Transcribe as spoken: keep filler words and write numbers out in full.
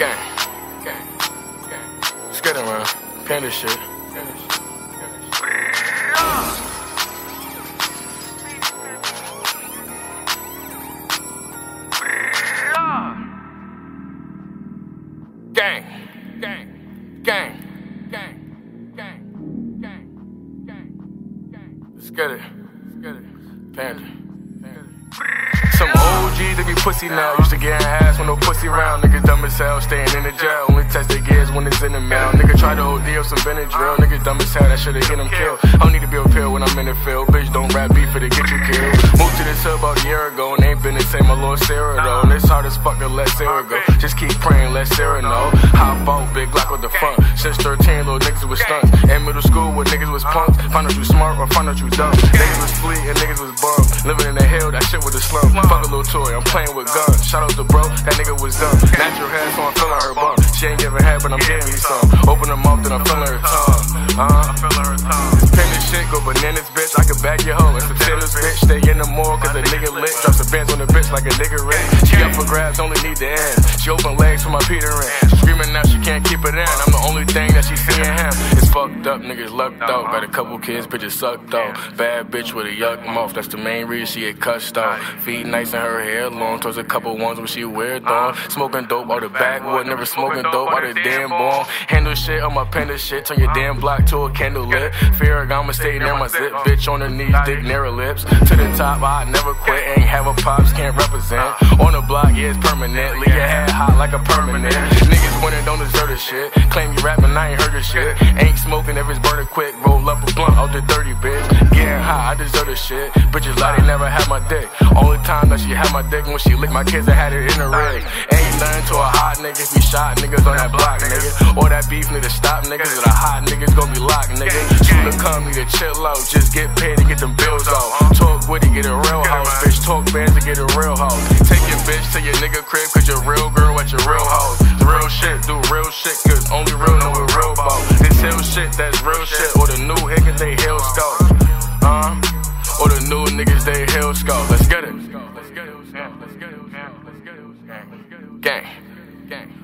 Gang. Gang. Gang. Let's get it, man. Panda shit. Gang. Gang. Gang. Gang. Gang. Gang. Gang. Gang. Let's get it. Let's get it. Panda. Some O Gs, they be pussy now. Used to get ass when no pussy round. Niggas dumb as hell, staying in the jail. Only test their gears when it's in the mail. Nigga try to O D up some Benadryl. Niggas dumb as hell, that should've hit him kill. I don't need to be a pill when I'm in the field. Bitch, don't rap beef for to get you killed. Moved to this hood about a year ago, and ain't been the same, my Lord Sarah though. And it's hard as fuck to let Sarah go. Just keep praying, let Sarah know. Hop out, big Glock with the front. Since thirteen, little niggas was stunts. In middle school, where niggas was punks. Find out you smart or find out you dumb. Niggas was fleet and niggas was bum. Living in the hill, that shit was the slum. Fuck a little toy, I'm playing with guns. Shout out to bro, that nigga was dumb. Natural hair, so I'm feeling her bum. She ain't giving head, but I'm getting me some. Open her mouth, then I'm feeling her tongue. Uh, Pin this shit, go bananas, bitch. I can bag your hoe. It's a Taylor's bitch. Stay in the mall, cause the nigga lit. Drops a bench on the bitch like a nigga rich. She up for grabs, only need the end. She open legs for my Peter in. She screaming now, she can't keep it in. I'm the only thing that she seeing him. It's fucked up, niggas lucked out. Got a couple kids, bitches sucked out. Bad bitch with a yuck mouth. That's the main reason she get cussed out. Feet nice and her hair long. Towards a couple ones when she weird on. Smoking dope out the backwood. Never smoking dope out the damn bone. Handle shit on my Panda shit. Turn your damn block to a candle lit. Fear I'ma stay near my zip. Bitch on her knees, dick near her lips. To the top, I never quit. Ain't have a pops, can't represent. On the block, yeah, it's permanent. Leave your head hot like a permanent. Niggas winning, don't deserve this shit. Claim you rapping, I ain't heard this shit. Ain't smoking if it's burning quick. Roll up a blunt out the dirty bitch. Getting high, I deserve this shit. Bitches lie, they never had my dick. Only time that she had my dick when she licked my kids, I had it in the rig. Ain't nothing to a hot nigga if we shot niggas on that block, nigga. Or that beef need to stop niggas, or the hot niggas gon' be locked, nigga. Soon to come, need to chill out, just get paid to get them bills out. Talk witty, get a real house, bitch. Talk bands to get a real house. Take your bitch to your nigga crib, cause you're real girl at your real house. Real shit, do real shit, cause only real know what real about. This hill shit, that's real shit. Or the new hickers, they hill scout. Uh, or the new niggas, they hill scout. Let's get it. Let's get it. Let's get it. Let's get it. Gang. Gang.